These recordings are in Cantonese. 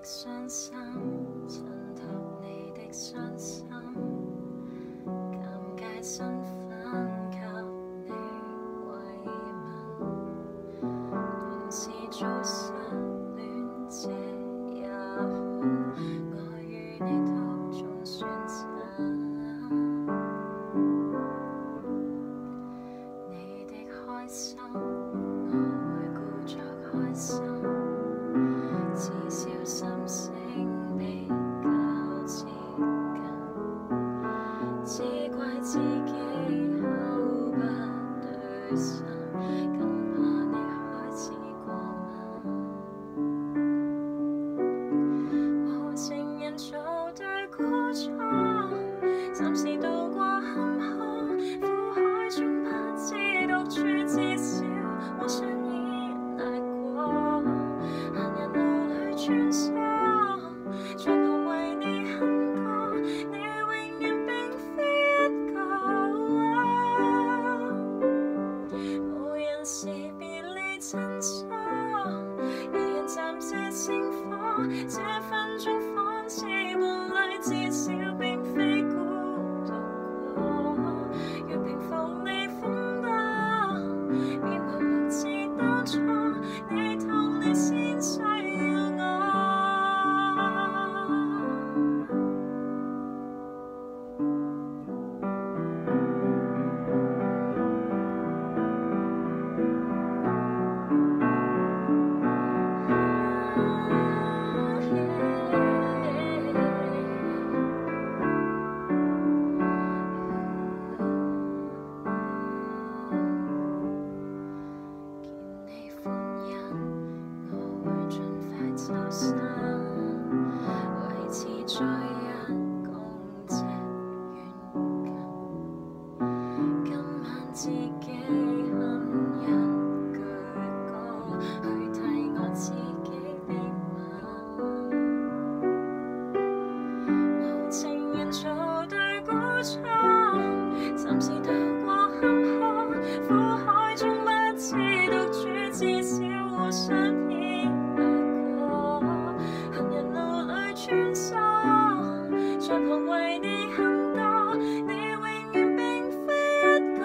傷心，襯托你的傷心，尷尬身份給你慰問，同是早失戀者也好，我與你多種選擇。你的開心，我會故作開心。至少心聲比較接近，只怪自己口不對心，更怕你開始過敏。無情人做對孤錯，暫時渡過坎坷，苦海中不知獨處，至少我想依賴過。行人路裏穿梭，在旁為你哼歌，你永遠並非一個。無人時別離親疏，二人暫借星火，這分鐘仿似夢裏，至少並非孤獨過。若平復你風波，別忘忘自當初，你痛你先需要我。走散，維持在一公尺遠近。今晚自己哼一句歌，去替我自己的吻。無情人做對孤錯，暫時渡過坎坷，苦海中不知獨處，至少互相。在旁為你哼歌，你永遠並非一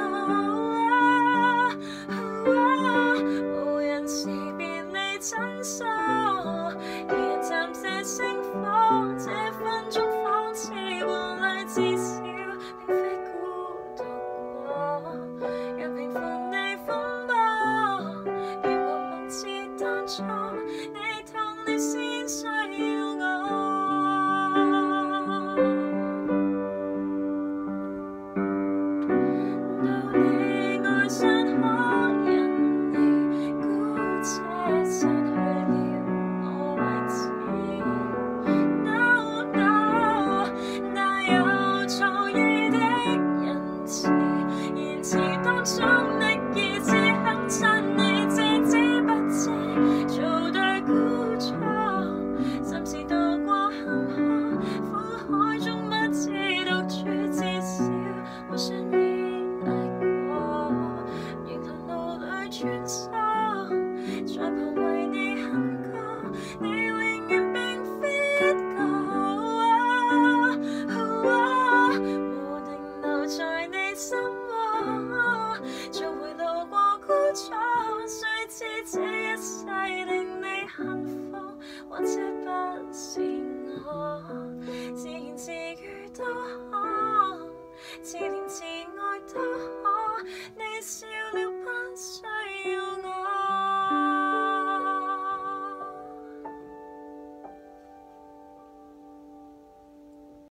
個。無人時別離親疏，二人暫借星火，這分鐘仿似夢裏，至少並非孤獨過。若平復你風波，別忘忘自當初，你痛你先需要我。雖知這一世令你幸福，或者不是我，自言自語都可，自憐自愛都可，你笑了不需。